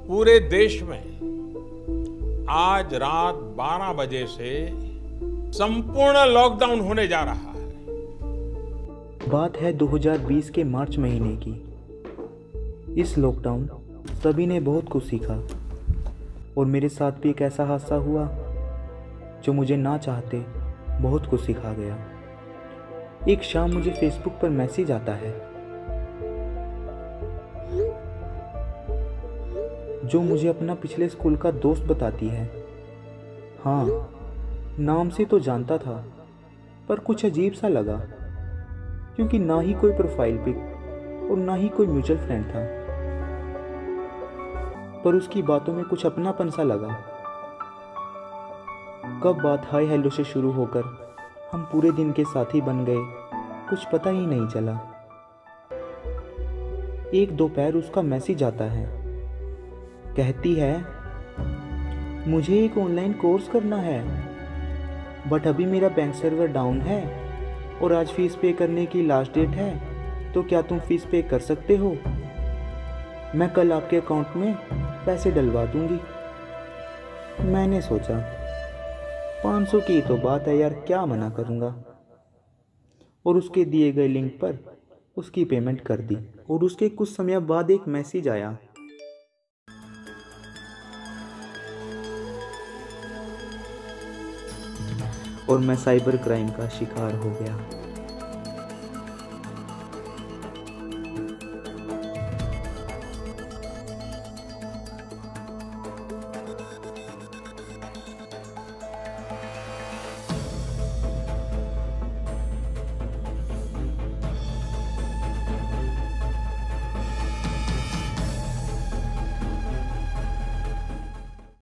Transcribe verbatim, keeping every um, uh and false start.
पूरे देश में आज रात बारह बजे से संपूर्ण लॉकडाउन होने जा रहा है। बात है दो हज़ार बीस के मार्च महीने की। इस लॉकडाउन सभी ने बहुत कुछ सीखा और मेरे साथ भी एक ऐसा हादसा हुआ जो मुझे ना चाहते बहुत कुछ सिखा गया। एक शाम मुझे फेसबुक पर मैसेज आता है जो मुझे अपना पिछले स्कूल का दोस्त बताती है। हाँ, नाम से तो जानता था पर कुछ अजीब सा लगा क्योंकि ना ही कोई प्रोफाइल पिक और ना ही कोई म्यूचुअल फ्रेंड था, पर उसकी बातों में कुछ अपनापन सा लगा। कब बात हाय हेलो से शुरू होकर हम पूरे दिन के साथी बन गए, कुछ पता ही नहीं चला। एक दोपहर उसका मैसेज आता है, कहती है मुझे एक ऑनलाइन कोर्स करना है बट अभी मेरा बैंक सर्वर डाउन है और आज फीस पे करने की लास्ट डेट है, तो क्या तुम फीस पे कर सकते हो? मैं कल आपके अकाउंट में पैसे डलवा दूंगी। मैंने सोचा पाँच सौ की तो बात है यार, क्या मना करूँगा, और उसके दिए गए लिंक पर उसकी पेमेंट कर दी। और उसके कुछ समय बाद एक मैसेज आया, और मैं साइबर क्राइम का शिकार हो गया।